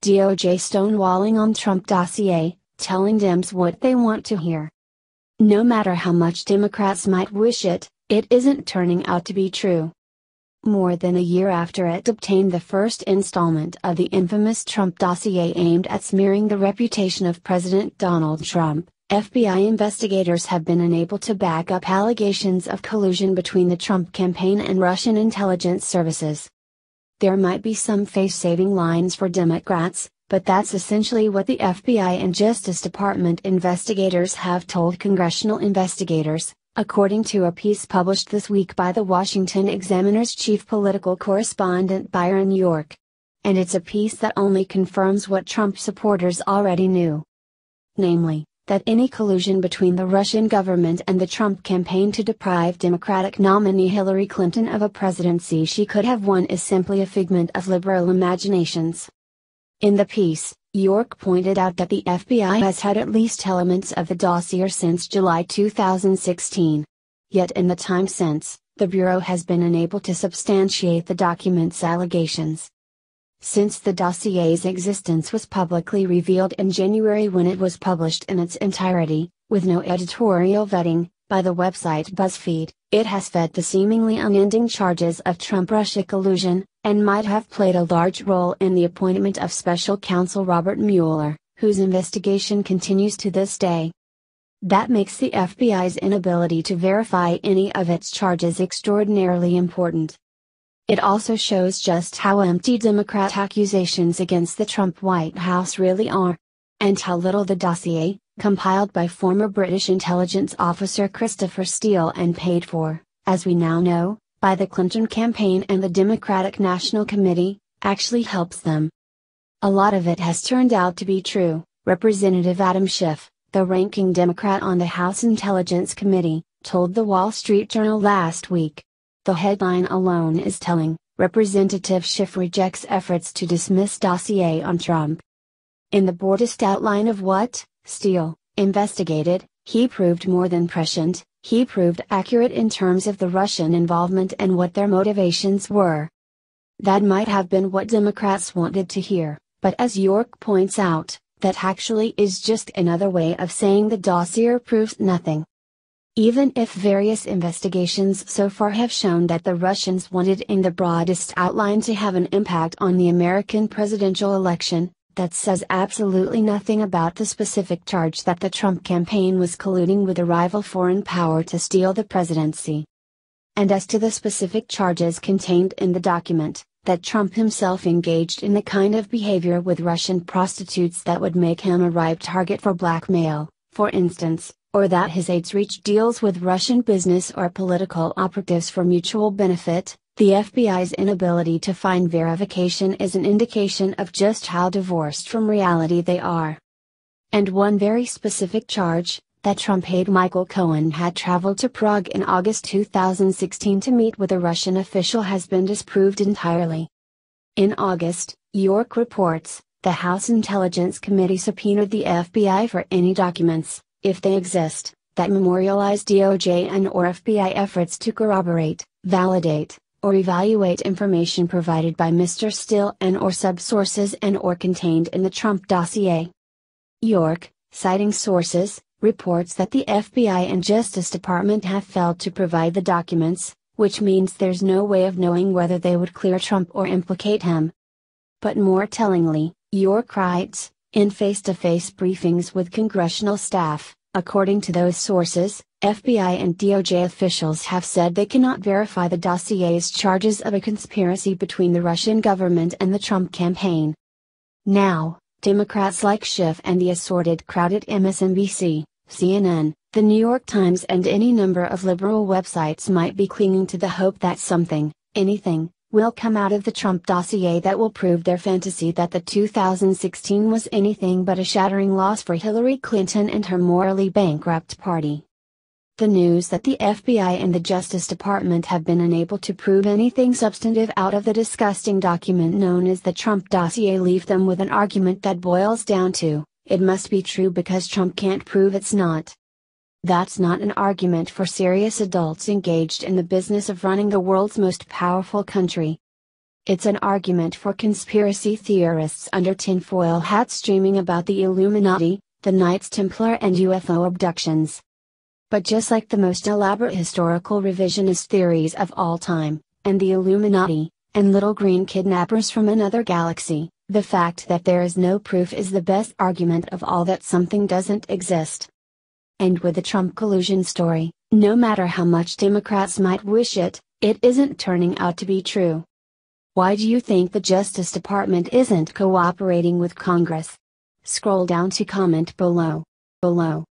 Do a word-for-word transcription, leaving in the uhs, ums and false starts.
D O J stonewalling on Trump dossier, telling Dems what they want to hear. No matter how much Democrats might wish it, it isn't turning out to be true. More than a year after it obtained the first installment of the infamous Trump dossier aimed at smearing the reputation of President Donald Trump, F B I investigators have been unable to back up allegations of collusion between the Trump campaign and Russian intelligence services. There might be some face-saving lines for Democrats, but that's essentially what the F B I and Justice Department investigators have told congressional investigators, according to a piece published this week by the Washington Examiner's chief political correspondent Byron York. And it's a piece that only confirms what Trump supporters already knew. Namely, that any collusion between the Russian government and the Trump campaign to deprive Democratic nominee Hillary Clinton of a presidency she could have won is simply a figment of liberal imaginations. In the piece, York pointed out that the F B I has had at least elements of the dossier since July two thousand sixteen. Yet in the time since, the Bureau has been unable to substantiate the document's allegations. Since the dossier's existence was publicly revealed in January when it was published in its entirety, with no editorial vetting, by the website BuzzFeed, it has fed the seemingly unending charges of Trump-Russia collusion, and might have played a large role in the appointment of special counsel Robert Mueller, whose investigation continues to this day. That makes the F B I's inability to verify any of its charges extraordinarily important. It also shows just how empty Democrat accusations against the Trump White House really are. And how little the dossier, compiled by former British intelligence officer Christopher Steele and paid for, as we now know, by the Clinton campaign and the Democratic National Committee, actually helps them. A lot of it has turned out to be true, Representative Adam Schiff, the ranking Democrat on the House Intelligence Committee, told the Wall Street Journal last week. The headline alone is telling: Representative Schiff rejects efforts to dismiss dossier on Trump. In the broadest outline of what Steele investigated, he proved more than prescient, he proved accurate in terms of the Russian involvement and what their motivations were. That might have been what Democrats wanted to hear, but as York points out, that actually is just another way of saying the dossier proves nothing. Even if various investigations so far have shown that the Russians wanted in the broadest outline to have an impact on the American presidential election, that says absolutely nothing about the specific charge that the Trump campaign was colluding with a rival foreign power to steal the presidency. And as to the specific charges contained in the document, that Trump himself engaged in the kind of behavior with Russian prostitutes that would make him a ripe target for blackmail, for instance, or that his aides reached deals with Russian business or political operatives for mutual benefit, the F B I's inability to find verification is an indication of just how divorced from reality they are. And one very specific charge, that Trump aide Michael Cohen had traveled to Prague in August two thousand sixteen to meet with a Russian official, has been disproved entirely. In August, York reports, the House Intelligence Committee subpoenaed the F B I for any documents, if they exist, that memorialize D O J and or F B I efforts to corroborate, validate, or evaluate information provided by Mister Steele and or sub-sources and or contained in the Trump dossier. York, citing sources, reports that the F B I and Justice Department have failed to provide the documents, which means there's no way of knowing whether they would clear Trump or implicate him. But more tellingly, York writes, in face-to-face briefings with congressional staff, according to those sources, F B I and D O J officials have said they cannot verify the dossier's charges of a conspiracy between the Russian government and the Trump campaign. Now, Democrats like Schiff and the assorted crowd at M S N B C, C N N, The New York Times and any number of liberal websites might be clinging to the hope that something, anything, will come out of the Trump dossier that will prove their fantasy that the two thousand sixteen was anything but a shattering loss for Hillary Clinton and her morally bankrupt party. The news that the F B I and the Justice Department have been unable to prove anything substantive out of the disgusting document known as the Trump dossier leave them with an argument that boils down to, it must be true because Trump can't prove it's not. That's not an argument for serious adults engaged in the business of running the world's most powerful country. It's an argument for conspiracy theorists under tinfoil hats dreaming about the Illuminati, the Knights Templar and U F O abductions. But just like the most elaborate historical revisionist theories of all time, and the Illuminati, and little green kidnappers from another galaxy, the fact that there is no proof is the best argument of all that something doesn't exist. And with the Trump collusion story, no matter how much Democrats might wish it, it isn't turning out to be true. Why do you think the Justice Department isn't cooperating with Congress? Scroll down to comment below. Below.